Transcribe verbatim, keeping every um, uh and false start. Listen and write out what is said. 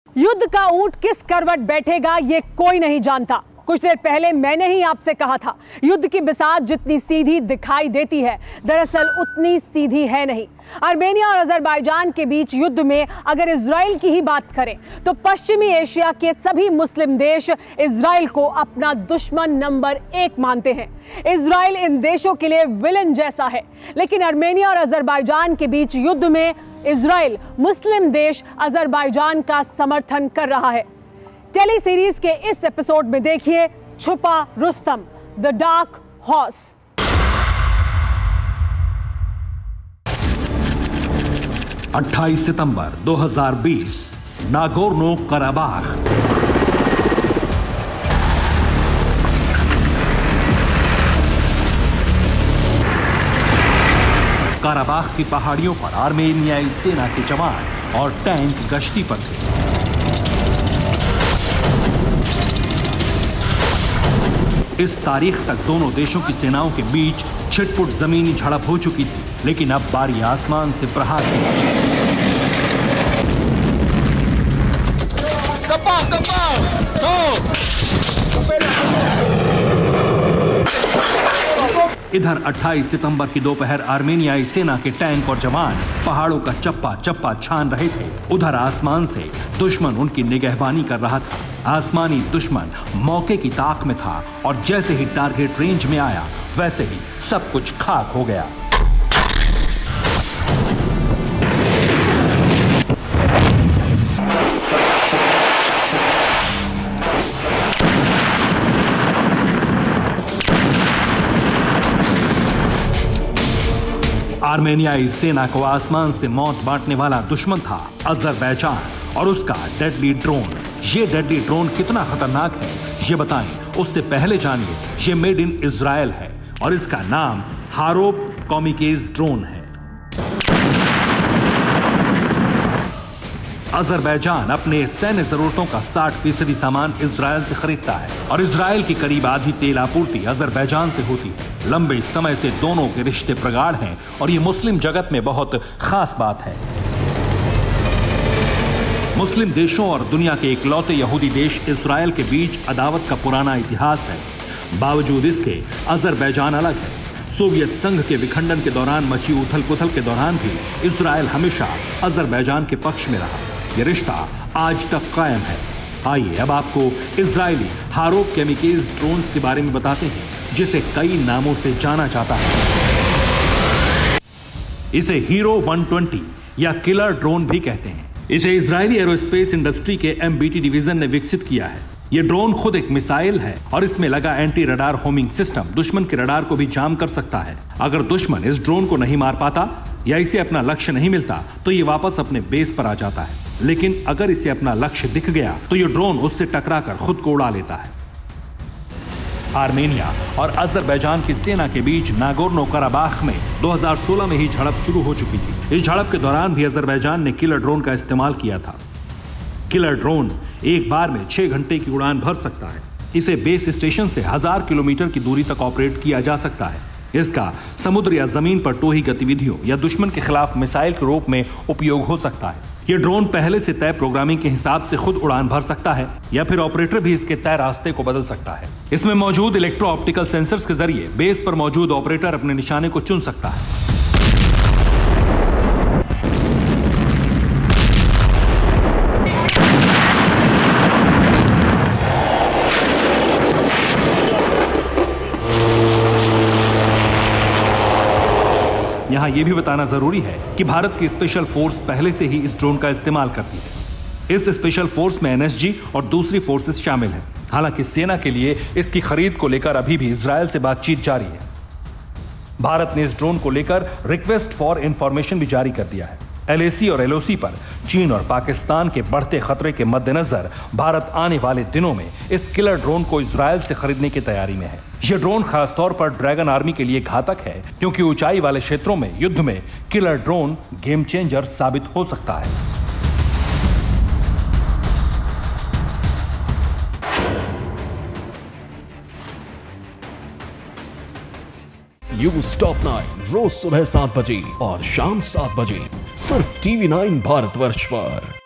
युद्ध का ऊंट किस करवट बैठेगा ये कोई नहीं जानता। कुछ देर पहले मैंने ही आपसे कहा था, युद्ध की बिसात जितनी सीधी दिखाई देती है दरअसल उतनी सीधी है नहीं। आर्मेनिया और अजरबैजान के बीच युद्ध में अगर इजराइल की ही बात करें तो पश्चिमी एशिया के सभी मुस्लिम देश इजराइल को अपना दुश्मन नंबर एक मानते हैं। इजराइल इन देशों के लिए विलन जैसा है, लेकिन आर्मेनिया और अजरबैजान के बीच युद्ध में इजराइल मुस्लिम देश अजरबैजान का समर्थन कर रहा है। टेली सीरीज के इस एपिसोड में देखिए छुपा रुस्तम, द डार्क हॉर्स। अट्ठाईस सितंबर दो हज़ार बीस, नागोर्नो कराबाख। काराबाख की पहाड़ियों पर आर्मेनियाई सेना के जवान और टैंक गश्ती पर थे। इस तारीख तक दोनों देशों की सेनाओं के बीच छिटपुट जमीनी झड़प हो चुकी थी, लेकिन अब बारी आसमान से प्रहार की। इधर अट्ठाईस सितंबर की दोपहर आर्मेनियाई सेना के टैंक और जवान पहाड़ों का चप्पा चप्पा छान रहे थे। उधर आसमान से दुश्मन उनकी निगहबानी कर रहा था। आसमानी दुश्मन मौके की ताक में था और जैसे ही टारगेट रेंज में आया वैसे ही सब कुछ खाक हो गया। आर्मेनियाई सेना को आसमान से मौत बांटने वाला दुश्मन था अजरबैजान और उसका डेडली ड्रोन। ये डेडली ड्रोन कितना खतरनाक है ये बताएं, उससे पहले जानिए ये मेड इन इजराइल है और इसका नाम हारोप कामिकेज ड्रोन है। अजरबैजान अपने सैन्य जरूरतों का साठ फीसदी सामान इजराइल से खरीदता है और इजराइल की करीब आधी तेल आपूर्ति अजरबैजान से होती है। लंबे समय से दोनों के रिश्ते प्रगाढ़ हैं और ये मुस्लिम जगत में बहुत खास बात है। मुस्लिम देशों और दुनिया के इकलौते यहूदी देश इजराइल के बीच अदावत का पुराना इतिहास है। बावजूद इसके अजरबैजान अलग है। सोवियत संघ के विखंडन के दौरान मची उथल पुथल के दौरान भी इजराइल हमेशा अजरबैजान के पक्ष में रहा। यह रिश्ता आज तक कायम है। आइए अब आपको इजरायली हारोप कामिकेज ड्रोन्स के बारे में बताते हैं, जिसे कई नामों से जाना जाता है। इसे हीरो वन ट्वेंटी या किलर ड्रोन भी कहते हैं। इसे इजरायली एरोस्पेस इंडस्ट्री के एमबीटी डिवीजन ने विकसित किया है। यह ड्रोन खुद एक मिसाइल है और इसमें लगा एंटी रडार होमिंग सिस्टम दुश्मन के रडार को भी जाम कर सकता है। अगर दुश्मन इस ड्रोन को नहीं मार पाता या इसे अपना लक्ष्य नहीं मिलता तो ये वापस अपने बेस पर आ जाता है, लेकिन अगर इसे अपना लक्ष्य दिख गया तो ये ड्रोन उससे टकराकर खुद को उड़ा लेता है। आर्मेनिया और अजरबैजान की सेना के बीच नागोर्नो कराबाख में दो हज़ार सोलह में ही झड़प शुरू हो चुकी थी। इस झड़प के दौरान भी अजरबैजान ने किलर ड्रोन का इस्तेमाल किया था। किलर ड्रोन एक बार में छह घंटे की उड़ान भर सकता है। इसे बेस स्टेशन से हजार किलोमीटर की दूरी तक ऑपरेट किया जा सकता है। इसका समुद्र या जमीन पर टोही गतिविधियों या दुश्मन के खिलाफ मिसाइल के रूप में उपयोग हो सकता है। यह ड्रोन पहले से तय प्रोग्रामिंग के हिसाब से खुद उड़ान भर सकता है या फिर ऑपरेटर भी इसके तय रास्ते को बदल सकता है। इसमें मौजूद इलेक्ट्रो ऑप्टिकल सेंसर्स के जरिए बेस पर मौजूद ऑपरेटर अपने निशाने को चुन सकता है। यहाँ यह भी बताना जरूरी है कि भारत की स्पेशल फोर्स पहले से ही इस ड्रोन का इस्तेमाल करती है। इस स्पेशल फोर्स में एनएसजी और दूसरी फोर्सेस शामिल हैं। हालांकि सेना के लिए इसकी खरीद को लेकर अभी भी इजराइल से बातचीत जारी है। भारत ने इस ड्रोन को लेकर रिक्वेस्ट फॉर इंफॉर्मेशन भी जारी कर दिया है। एलएसी और एलओसी पर चीन और पाकिस्तान के बढ़ते खतरे के मद्देनजर भारत आने वाले दिनों में इस किलर ड्रोन को इजराइल से खरीदने की तैयारी में है। यह ड्रोन खासतौर पर ड्रैगन आर्मी के लिए घातक है, क्योंकि ऊंचाई वाले क्षेत्रों में युद्ध में किलर ड्रोन गेम चेंजर साबित हो सकता है। न्यूज टॉप नाइन रोज सुबह सात बजे और शाम सात बजे सिर्फ टीवी नाइन भारतवर्ष पर।